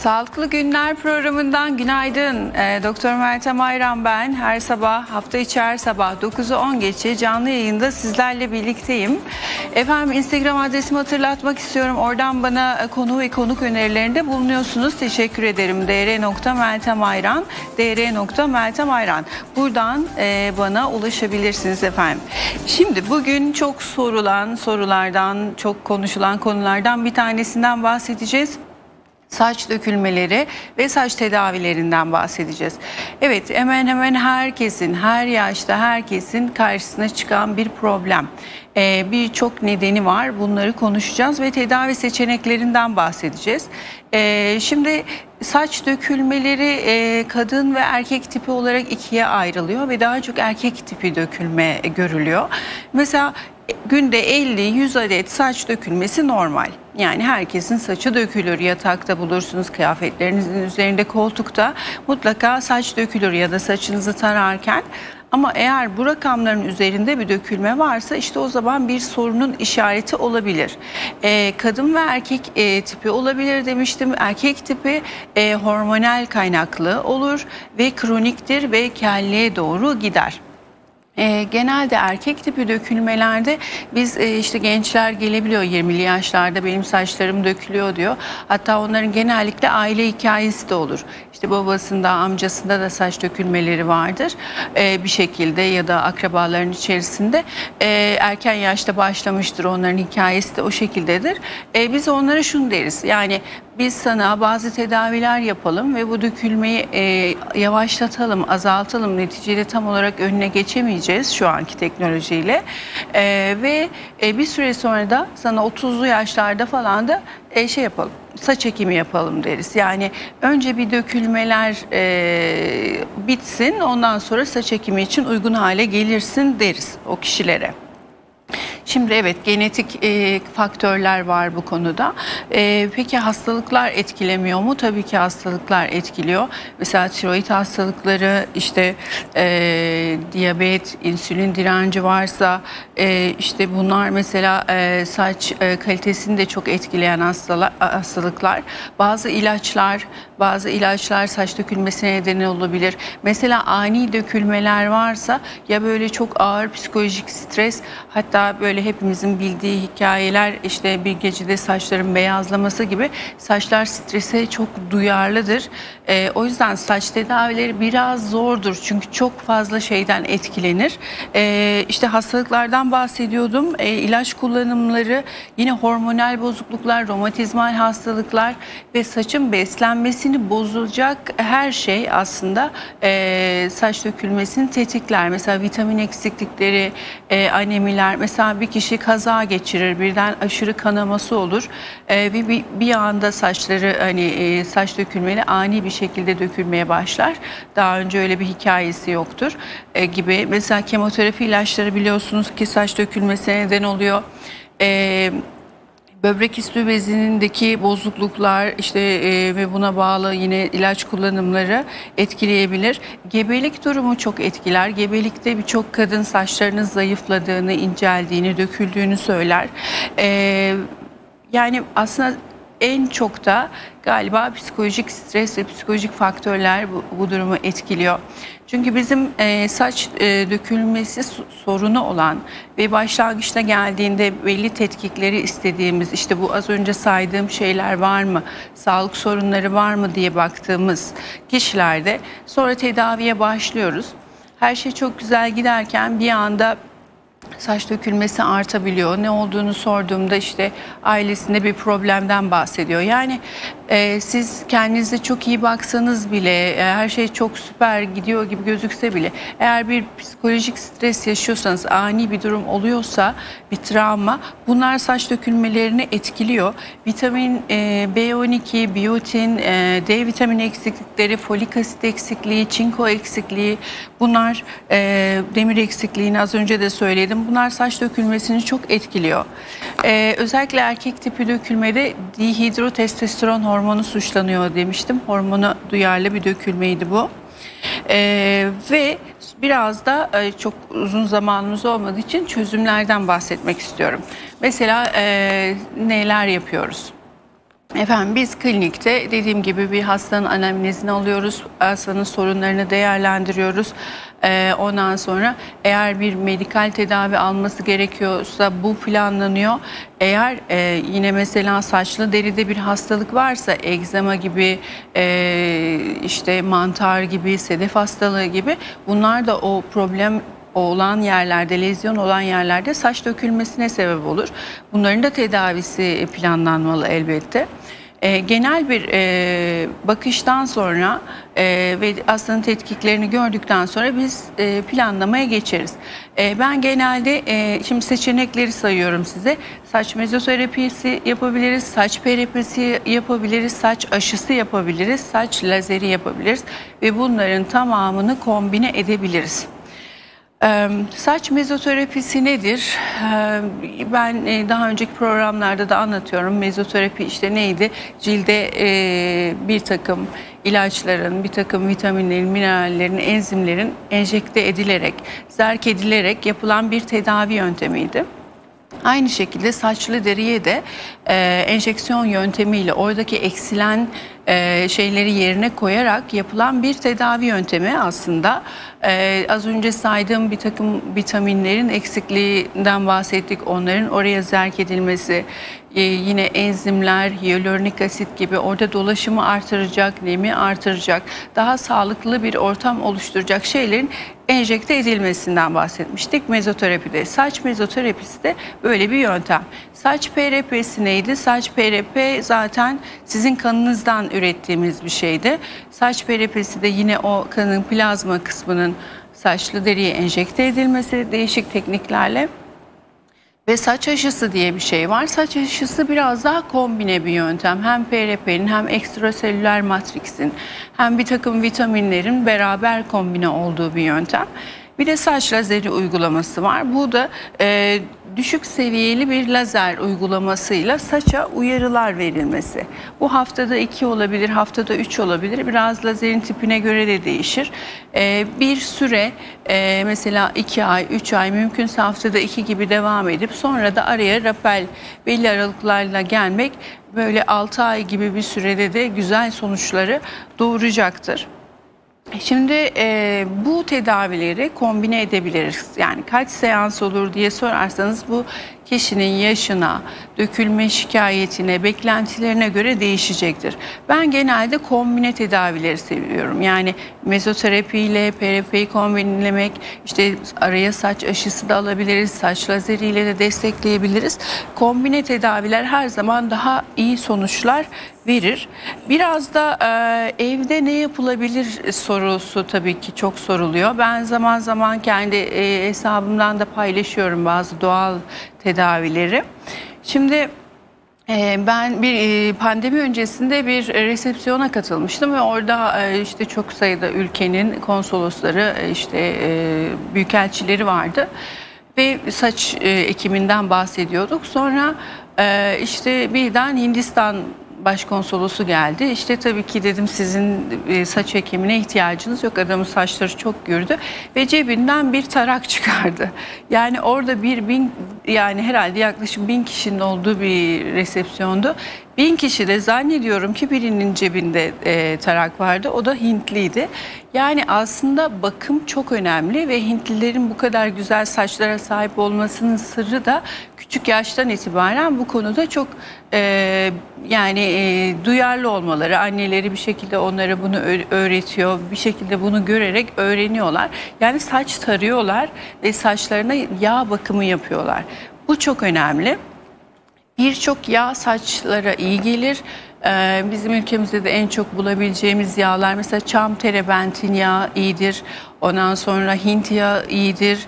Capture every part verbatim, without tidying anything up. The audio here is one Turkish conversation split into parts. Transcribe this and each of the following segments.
Sağlıklı Günler programından günaydın. E, Doktor Meltem Ayran ben. Her sabah, hafta içi her sabah dokuzu on geçe canlı yayında sizlerle birlikteyim. Efendim Instagram adresimi hatırlatmak istiyorum. Oradan bana konu ve konuk önerilerinde bulunuyorsunuz. Teşekkür ederim. dr nokta meltem ayran dr nokta meltem ayran. Buradan e, bana ulaşabilirsiniz efendim. Şimdi bugün çok sorulan sorulardan, çok konuşulan konulardan bir tanesinden bahsedeceğiz. Saç dökülmeleri ve saç tedavilerinden bahsedeceğiz. Evet, hemen hemen herkesin, her yaşta herkesin karşısına çıkan bir problem. Ee, Birçok nedeni var. Bunları konuşacağız ve tedavi seçeneklerinden bahsedeceğiz. Ee, şimdi saç dökülmeleri e, kadın ve erkek tipi olarak ikiye ayrılıyor ve daha çok erkek tipi dökülme görülüyor. Mesela günde elli yüz adet saç dökülmesi normal. Yani herkesin saçı dökülür. Yatakta bulursunuz, kıyafetlerinizin üzerinde, koltukta mutlaka saç dökülür ya da saçınızı tararken. Ama eğer bu rakamların üzerinde bir dökülme varsa işte o zaman bir sorunun işareti olabilir. Ee, kadın ve erkek e, tipi olabilir demiştim. Erkek tipi e, hormonal kaynaklı olur ve kroniktir ve kelliğe doğru gider. E, genelde erkek tipi dökülmelerde biz e, işte gençler gelebiliyor yirmili yaşlarda, benim saçlarım dökülüyor diyor. Hatta onların genellikle aile hikayesi de olur. İşte babasında, amcasında da saç dökülmeleri vardır e, bir şekilde ya da akrabaların içerisinde. E, erken yaşta başlamıştır, onların hikayesi de o şekildedir. E, biz onlara şunu deriz, yani biz sana bazı tedaviler yapalım ve bu dökülmeyi e, yavaşlatalım, azaltalım. Neticede tam olarak önüne geçemeyeceğiz şu anki teknolojiyle. E, ve e, bir süre sonra da sana otuzlu yaşlarda falan da e, şey yapalım, saç ekimi yapalım deriz. Yani önce bir dökülmeler e, bitsin, ondan sonra saç ekimi için uygun hale gelirsin deriz o kişilere. Şimdi evet, genetik e, faktörler var bu konuda. E, peki hastalıklar etkilemiyor mu? Tabii ki hastalıklar etkiliyor. Mesela tiroid hastalıkları, işte e, diyabet, insülin direnci varsa e, işte bunlar mesela e, saç e, kalitesini de çok etkileyen hastalar, hastalıklar. Bazı ilaçlar, bazı ilaçlar saç dökülmesine neden olabilir. Mesela ani dökülmeler varsa ya böyle çok ağır psikolojik stres, hatta böyle hepimizin bildiği hikayeler, işte bir gecede saçların beyazlaması gibi, saçlar strese çok duyarlıdır. Ee, o yüzden saç tedavileri biraz zordur çünkü çok fazla şeyden etkilenir. Ee, işte hastalıklardan bahsediyordum. Ee, ilaç kullanımları, yine hormonal bozukluklar, romatizmal hastalıklar ve saçın beslenmesini bozacak her şey aslında e, saç dökülmesini tetikler. Mesela vitamin eksiklikleri, e, anemiler. Mesela bir kişi kaza geçirir, birden aşırı kanaması olur e, ve bir, bir anda saçları, hani e, saç dökülmeli ani bir şekilde dökülmeye başlar. Daha önce öyle bir hikayesi yoktur e, gibi. Mesela kemoterapi ilaçları biliyorsunuz ki saç dökülmesine neden oluyor. E, Böbrek üstü bezindeki bozukluklar işte e, ve buna bağlı yine ilaç kullanımları etkileyebilir. Gebelik durumu çok etkiler. Gebelikte birçok kadın saçlarının zayıfladığını, inceldiğini, döküldüğünü söyler. E, yani aslında en çok da galiba psikolojik stres ve psikolojik faktörler bu, bu durumu etkiliyor. Çünkü bizim e, saç e, dökülmesi sorunu olan ve başlangıçta geldiğinde belli tetkikleri istediğimiz, işte bu az önce saydığım şeyler var mı, sağlık sorunları var mı diye baktığımız kişilerde sonra tedaviye başlıyoruz. Her şey çok güzel giderken bir anda saç dökülmesi artabiliyor. Ne olduğunu sorduğumda işte ailesinde bir problemden bahsediyor. Yani e, siz kendinize çok iyi baksanız bile, e, her şey çok süper gidiyor gibi gözükse bile, eğer bir psikolojik stres yaşıyorsanız, ani bir durum oluyorsa, bir travma, bunlar saç dökülmelerini etkiliyor. Vitamin e, B on iki, biyotin, e, D vitamini eksiklikleri, folik asit eksikliği, çinko eksikliği, bunlar e, demir eksikliğini az önce de söyledim. Bunlar saç dökülmesini çok etkiliyor. Ee, özellikle erkek tipi dökülmede dihidrotestosteron hormonu suçlanıyor demiştim. Hormona duyarlı bir dökülmeydi bu. Ee, ve biraz da e, çok uzun zamanımız olmadığı için çözümlerden bahsetmek istiyorum. Mesela e, neler yapıyoruz? Efendim biz klinikte dediğim gibi bir hastanın anamnezini alıyoruz, hastanın sorunlarını değerlendiriyoruz. Ee, ondan sonra eğer bir medikal tedavi alması gerekiyorsa bu planlanıyor. Eğer e, yine mesela saçlı deride bir hastalık varsa, egzama gibi, e, işte mantar gibi, sedef hastalığı gibi, bunlar da o problem olan yerlerde, lezyon olan yerlerde saç dökülmesine sebep olur. Bunların da tedavisi planlanmalı elbette. E, genel bir e, bakıştan sonra e, ve hastanın tetkiklerini gördükten sonra biz e, planlamaya geçeriz. E, ben genelde e, şimdi seçenekleri sayıyorum size. Saç mezoterapisi yapabiliriz, saç peripesi yapabiliriz, saç aşısı yapabiliriz, saç lazeri yapabiliriz ve bunların tamamını kombine edebiliriz. Ee, saç mezoterapisi nedir? Ee, ben e, daha önceki programlarda da anlatıyorum. Mezoterapi işte neydi? Cilde e, bir takım ilaçların, bir takım vitaminlerin, minerallerin, enzimlerin enjekte edilerek, zerk edilerek yapılan bir tedavi yöntemiydi. Aynı şekilde saçlı deriye de e, enjeksiyon yöntemiyle oradaki eksilen e, şeyleri yerine koyarak yapılan bir tedavi yöntemi aslında. E, az önce saydığım bir takım vitaminlerin eksikliğinden bahsettik. Onların oraya zerk edilmesi, e, yine enzimler, hyaluronik asit gibi orada dolaşımı artıracak, nemi artıracak, daha sağlıklı bir ortam oluşturacak şeylerin enjekte edilmesinden bahsetmiştik mezoterapide. Saç mezoterapisi de böyle bir yöntem. Saç P R P'si neydi? Saç P R P zaten sizin kanınızdan ürettiğimiz bir şeydi. Saç P R P'si de yine o kanın plazma kısmının saçlı deriye enjekte edilmesi değişik tekniklerle. Ve saç aşısı diye bir şey var. Saç aşısı biraz daha kombine bir yöntem. Hem P R P'nin hem ekstraselüler matriksin hem bir takım vitaminlerin beraber kombine olduğu bir yöntem. Bir de saç lazeri uygulaması var. Bu da e, düşük seviyeli bir lazer uygulamasıyla saça uyarılar verilmesi. Bu haftada iki olabilir, haftada üç olabilir. Biraz lazerin tipine göre de değişir. E, bir süre e, mesela iki ay, üç ay, mümkünse haftada iki gibi devam edip sonra da araya rapel belli aralıklarla gelmek böyle altı ay gibi bir sürede de güzel sonuçları doğuracaktır. Şimdi e, bu tedavileri kombine edebiliriz. Yani kaç seans olur diye sorarsanız bu kişinin yaşına, dökülme şikayetine, beklentilerine göre değişecektir. Ben genelde kombine tedavileri seviyorum. Yani mezoterapi ile P R P'yi kombinlemek, işte araya saç aşısı da alabiliriz, saç lazeriyle de destekleyebiliriz. Kombine tedaviler her zaman daha iyi sonuçlar verir. Biraz da e, evde ne yapılabilir sorusu tabii ki çok soruluyor. Ben zaman zaman kendi e, hesabımdan da paylaşıyorum bazı doğal tedavileri. Şimdi e, ben bir e, pandemi öncesinde bir resepsiyona katılmıştım ve orada e, işte çok sayıda ülkenin konsolosları, e, işte e, büyükelçileri vardı ve saç e, ekiminden bahsediyorduk. Sonra e, işte birden Hindistan Başkonsolosu geldi. İşte tabii ki dedim sizin saç ekimine ihtiyacınız yok. Adamın saçları çok gürdü ve cebinden bir tarak çıkardı. Yani orada bir bin, yani herhalde yaklaşık bin kişinin olduğu bir resepsiyondu. Bin kişi de zannediyorum ki birinin cebinde e, tarak vardı. O da Hintliydi. Yani aslında bakım çok önemli ve Hintlilerin bu kadar güzel saçlara sahip olmasının sırrı da küçük yaştan itibaren bu konuda çok e, yani e, duyarlı olmaları. Anneleri bir şekilde onlara bunu öğretiyor. Bir şekilde bunu görerek öğreniyorlar. Yani saç tarıyorlar ve saçlarına yağ bakımı yapıyorlar. Bu çok önemli. Birçok yağ saçlara iyi gelir. Ee, bizim ülkemizde de en çok bulabileceğimiz yağlar mesela çam terebentin yağı iyidir. Ondan sonra Hint yağı iyidir.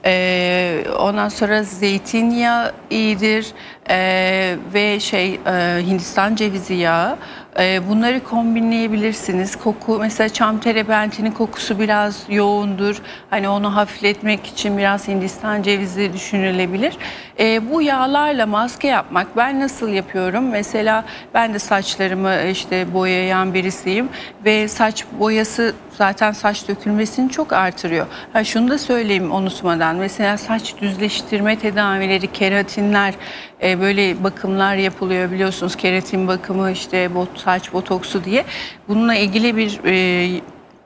Ee, ondan sonra zeytinyağı iyidir. Ee, ve şey e, Hindistan cevizi yağı E, bunları kombinleyebilirsiniz. Koku mesela çam terebentinin kokusu biraz yoğundur. Hani onu hafifletmek için biraz Hindistan cevizi düşünülebilir. E, bu yağlarla maske yapmak ben nasıl yapıyorum? Mesela ben de saçlarımı işte boyayan birisiyim ve saç boyası zaten saç dökülmesini çok artırıyor. Ha, şunu da söyleyeyim unutmadan. Mesela saç düzleştirme tedavileri, keratinler, e, böyle bakımlar yapılıyor biliyorsunuz. Keratin bakımı, işte bot, saç botoksu diye. Bununla ilgili bir e,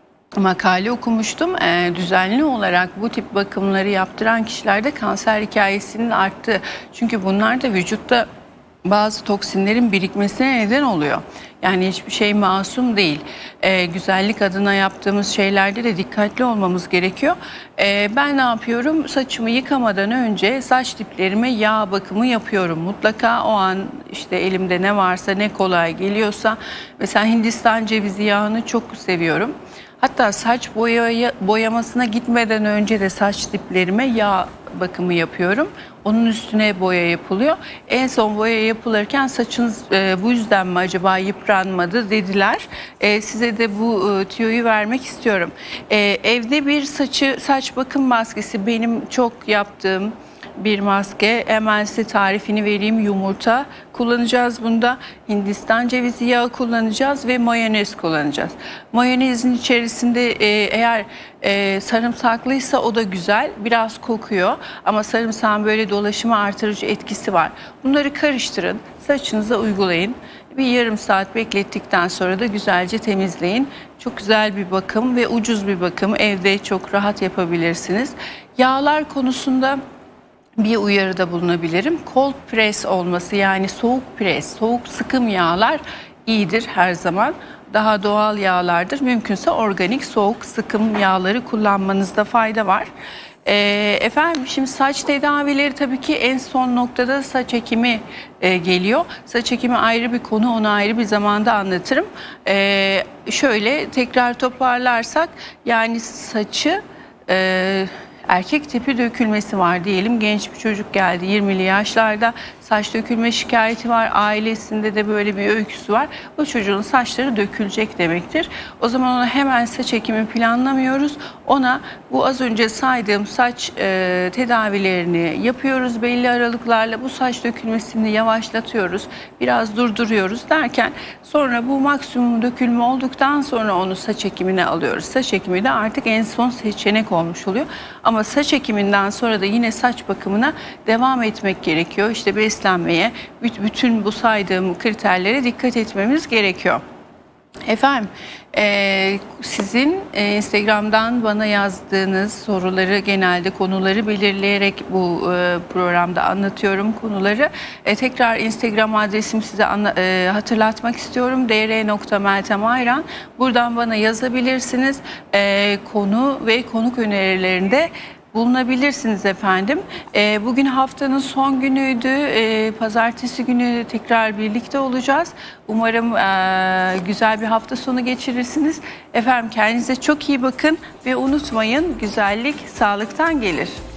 makale okumuştum. E, düzenli olarak bu tip bakımları yaptıran kişilerde kanser hikayesinin arttığı. Çünkü bunlar da vücutta bazı toksinlerin birikmesine neden oluyor. Yani hiçbir şey masum değil. Ee, güzellik adına yaptığımız şeylerde de dikkatli olmamız gerekiyor. Ee, ben ne yapıyorum? Saçımı yıkamadan önce saç diplerime yağ bakımı yapıyorum. Mutlaka o an işte elimde ne varsa, ne kolay geliyorsa. Mesela Hindistan cevizi yağını çok seviyorum. Hatta saç boyaya, boyamasına gitmeden önce de saç diplerime yağ bakımı yapıyorum. Onun üstüne boya yapılıyor. En son boya yapılırken saçınız e, bu yüzden mi acaba yıpranmadı dediler. E, size de bu e, tüyoyu vermek istiyorum. E, evde bir saçı saç bakım maskesi benim çok yaptığım bir maske. Hemen size tarifini vereyim. Yumurta kullanacağız bunda. Hindistan cevizi yağı kullanacağız ve mayonez kullanacağız. Mayonezin içerisinde e, eğer e, sarımsaklıysa o da güzel. Biraz kokuyor ama sarımsağın böyle dolaşımı artırıcı etkisi var. Bunları karıştırın. Saçınıza uygulayın. Bir yarım saat beklettikten sonra da güzelce temizleyin. Çok güzel bir bakım ve ucuz bir bakım. Evde çok rahat yapabilirsiniz. Yağlar konusunda bir uyarıda bulunabilirim. Cold press olması, yani soğuk pres, soğuk sıkım yağlar iyidir her zaman. Daha doğal yağlardır. Mümkünse organik soğuk sıkım yağları kullanmanızda fayda var. Ee, efendim şimdi saç tedavileri tabii ki en son noktada saç ekimi e, geliyor. Saç ekimi ayrı bir konu, onu ayrı bir zamanda anlatırım. Ee, şöyle tekrar toparlarsak, yani saçı... E, erkek tipi dökülmesi var diyelim, genç bir çocuk geldi yirmili yaşlarda, saç dökülme şikayeti var, ailesinde de böyle bir öyküsü var. Bu çocuğun saçları dökülecek demektir. O zaman ona hemen saç ekimi planlamıyoruz. Ona bu az önce saydığım saç e, tedavilerini yapıyoruz belli aralıklarla. Bu saç dökülmesini yavaşlatıyoruz, biraz durduruyoruz derken sonra bu maksimum dökülme olduktan sonra onu saç ekimine alıyoruz. Saç ekimi de artık en son seçenek olmuş oluyor. Ama saç ekiminden sonra da yine saç bakımına devam etmek gerekiyor. İşte beslenmeye, bütün bu saydığım kriterlere dikkat etmemiz gerekiyor. Efendim, e, sizin e, Instagram'dan bana yazdığınız soruları, genelde konuları belirleyerek bu e, programda anlatıyorum konuları. E, tekrar Instagram adresimi size anla, e, hatırlatmak istiyorum. d r nokta meltem ayran. Buradan bana yazabilirsiniz. E, konu ve konuk önerilerinde bulunabilirsiniz efendim. E, bugün haftanın son günüydü. E, pazartesi günü tekrar birlikte olacağız. Umarım e, güzel bir hafta sonu geçirirsiniz. Efendim kendinize çok iyi bakın ve unutmayın, güzellik sağlıktan gelir.